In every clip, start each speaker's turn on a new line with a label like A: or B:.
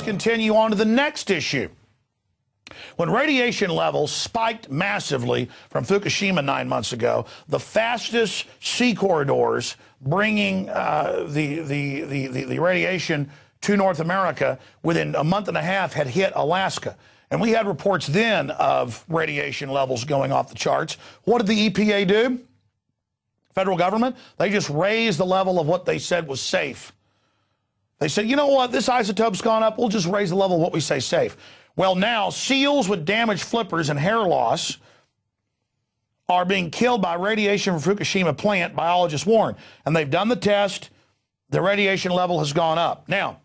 A: continue on to the next issue. When radiation levels spiked massively from Fukushima 9 months ago, the fastest sea corridors bringing the radiation to North America within a month and a half had hit Alaska. And we had reports then of radiation levels going off the charts. What did the EPA do? Federal government? They just raised the level of what they said was safe. They said, you know what, this isotope's gone up, we'll just raise the level of what we say safe. Well, now seals with damaged flippers and hair loss are being killed by radiation from Fukushima plant, biologists warn. And they've done the test. The radiation level has gone up. Now,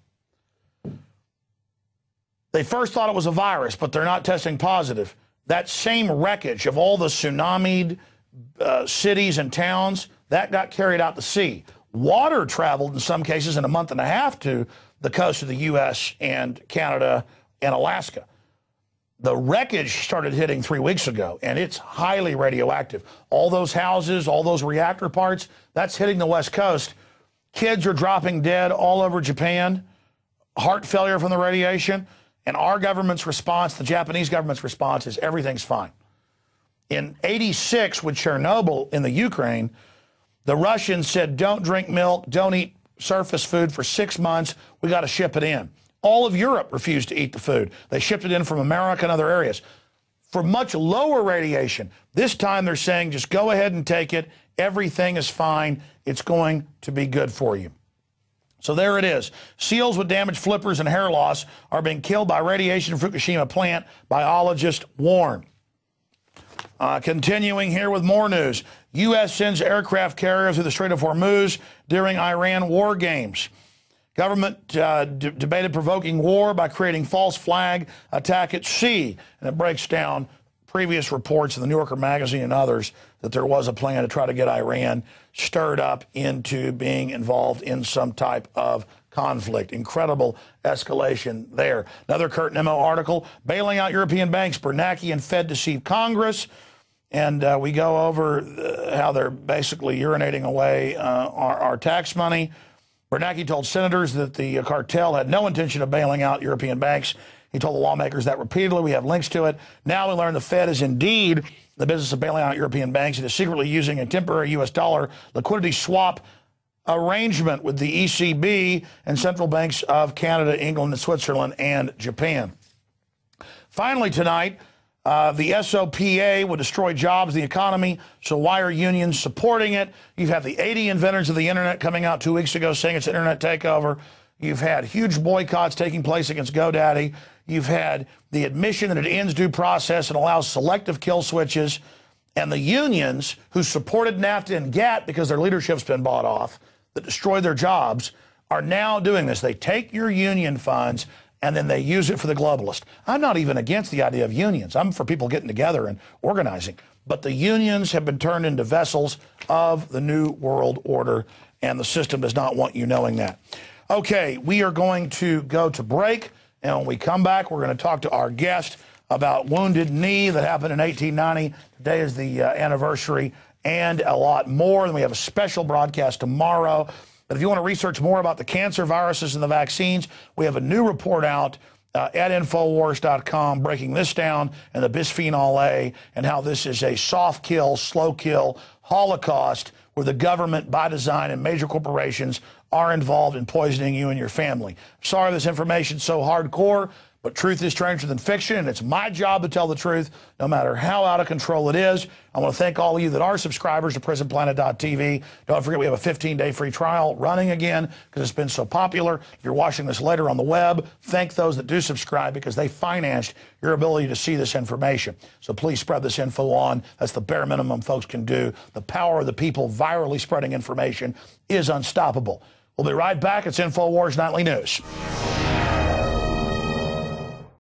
A: they first thought it was a virus, but they're not testing positive. That same wreckage of all the tsunamied cities and towns, that got carried out to sea. Water traveled in some cases in a month and a half to the coast of the U.S. and Canada and Alaska. The wreckage started hitting 3 weeks ago, and it's highly radioactive. All those houses, all those reactor parts, that's hitting the West Coast. Kids are dropping dead all over Japan, heart failure from the radiation, and our government's response, the Japanese government's response, is everything's fine. In '86, with Chernobyl in the Ukraine, the Russians said, don't drink milk, don't eat surface food for 6 months, we got to ship it in. All of Europe refused to eat the food. They shipped it in from America and other areas. For much lower radiation, this time they're saying just go ahead and take it. Everything is fine. It's going to be good for you. So there it is. Seals with damaged flippers and hair loss are being killed by radiation from Fukushima plant, biologists warn. Continuing here with more news. U.S. sends aircraft carrier through the Strait of Hormuz during Iran war games. Government debated provoking war by creating false flag attack at sea. And it breaks down previous reports in the New Yorker magazine and others that there was a plan to try to get Iran stirred up into being involved in some type of conflict. Incredible escalation there. Another Kurt Nimmo article, bailing out European banks, Bernanke and Fed deceive Congress. And we go over how they're basically urinating away our tax money. Bernanke told senators that the cartel had no intention of bailing out European banks. He told the lawmakers that repeatedly. We have links to it. Now we learn the Fed is indeed in the business of bailing out European banks. It is secretly using a temporary U.S. dollar liquidity swap arrangement with the ECB and central banks of Canada, England, and Switzerland, and Japan. Finally tonight, the SOPA will destroy jobs, the economy, so why are unions supporting it? You've had the 80 inventors of the internet coming out 2 weeks ago saying it's an internet takeover. You've had huge boycotts taking place against GoDaddy. You've had the admission that it ends due process and allows selective kill switches. And the unions who supported NAFTA and GATT because their leadership's been bought off, that destroyed their jobs, are now doing this. They take your union funds and then they use it for the globalist. I'm not even against the idea of unions. I'm for people getting together and organizing. But the unions have been turned into vessels of the New World Order, and the system does not want you knowing that. Okay, we are going to go to break, and when we come back, we're going to talk to our guest about Wounded Knee that happened in 1890. Today is the anniversary, and a lot more. And we have a special broadcast tomorrow. But if you want to research more about the cancer viruses and the vaccines, we have a new report out at Infowars.com breaking this down, and the bisphenol A, and how this is a soft kill, slow kill, holocaust where the government, by design, and major corporations are involved in poisoning you and your family. Sorry this information's so hardcore, but truth is stranger than fiction, and it's my job to tell the truth, no matter how out of control it is. I want to thank all of you that are subscribers to PrisonPlanet.tv. Don't forget we have a 15-day free trial running again because it's been so popular. If you're watching this later on the web, thank those that do subscribe because they financed your ability to see this information. So please spread this info on. That's the bare minimum folks can do. The power of the people virally spreading information is unstoppable. We'll be right back. It's InfoWars Nightly News.